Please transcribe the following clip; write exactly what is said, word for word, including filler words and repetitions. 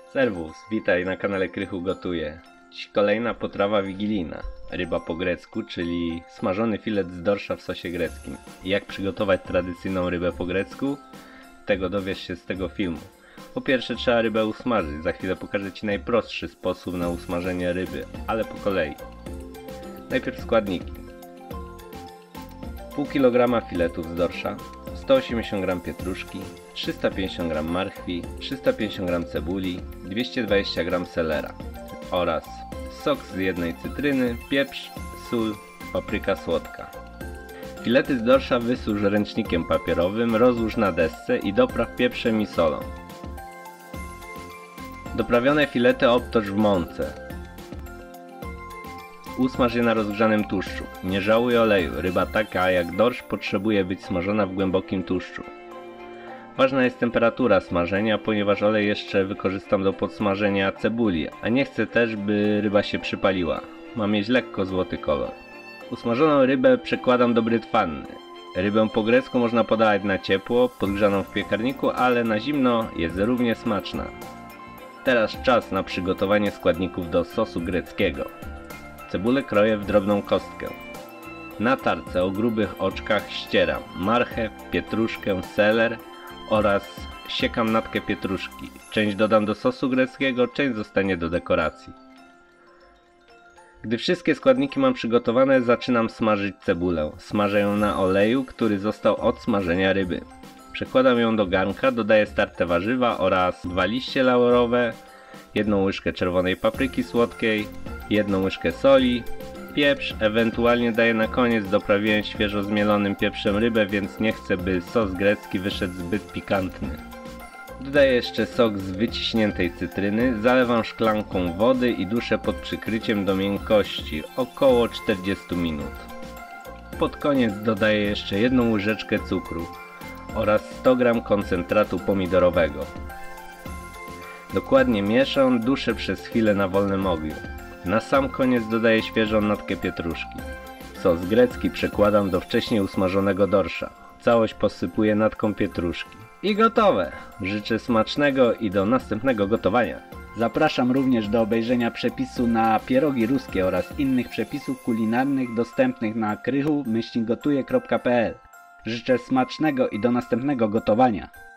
Serwus, witaj na kanale Krychu Gotuje. Dziś kolejna potrawa wigilijna. Ryba po grecku, czyli smażony filet z dorsza w sosie greckim. Jak przygotować tradycyjną rybę po grecku? Tego dowiesz się z tego filmu. Po pierwsze trzeba rybę usmażyć. Za chwilę pokażę Ci najprostszy sposób na usmażenie ryby, ale po kolei. Najpierw składniki. Pół kilograma filetów z dorsza, sto osiemdziesiąt gramów pietruszki, trzysta pięćdziesiąt gramów marchwi, trzysta pięćdziesiąt gramów cebuli, dwieście dwadzieścia gramów selera oraz sok z jednej cytryny, pieprz, sól, papryka słodka. Filety z dorsza wysusz ręcznikiem papierowym, rozłóż na desce i dopraw pieprzem i solą. Doprawione filety obtocz w mące. Usmaż je na rozgrzanym tłuszczu. Nie żałuj oleju, ryba taka jak dorsz potrzebuje być smażona w głębokim tłuszczu. Ważna jest temperatura smażenia, ponieważ olej jeszcze wykorzystam do podsmażenia cebuli, a nie chcę też, by ryba się przypaliła. Ma mieć lekko złoty kolor. Usmażoną rybę przekładam do brytwanny. Rybę po grecku można podawać na ciepło, podgrzaną w piekarniku, ale na zimno jest równie smaczna. Teraz czas na przygotowanie składników do sosu greckiego. Cebulę kroję w drobną kostkę. Na tarce o grubych oczkach ścieram marchew, pietruszkę, seler oraz siekam natkę pietruszki. Część dodam do sosu greckiego, część zostanie do dekoracji. Gdy wszystkie składniki mam przygotowane, zaczynam smażyć cebulę. Smażę ją na oleju, który został od smażenia ryby. Przekładam ją do garnka, dodaję starte warzywa oraz dwa liście laurowe, jedną łyżkę czerwonej papryki słodkiej, jedną łyżkę soli, pieprz, ewentualnie daję na koniec. Doprawiłem świeżo zmielonym pieprzem rybę, więc nie chcę, by sos grecki wyszedł zbyt pikantny. Dodaję jeszcze sok z wyciśniętej cytryny, zalewam szklanką wody i duszę pod przykryciem do miękkości, około czterdzieści minut. Pod koniec dodaję jeszcze jedną łyżeczkę cukru oraz sto gramów koncentratu pomidorowego. Dokładnie mieszam, duszę przez chwilę na wolnym ogniu. Na sam koniec dodaję świeżą natkę pietruszki. Sos grecki przekładam do wcześniej usmażonego dorsza. Całość posypuję natką pietruszki. I gotowe! Życzę smacznego i do następnego gotowania. Zapraszam również do obejrzenia przepisu na pierogi ruskie oraz innych przepisów kulinarnych dostępnych na krychu myślnik gotuje kropka p l. Życzę smacznego i do następnego gotowania.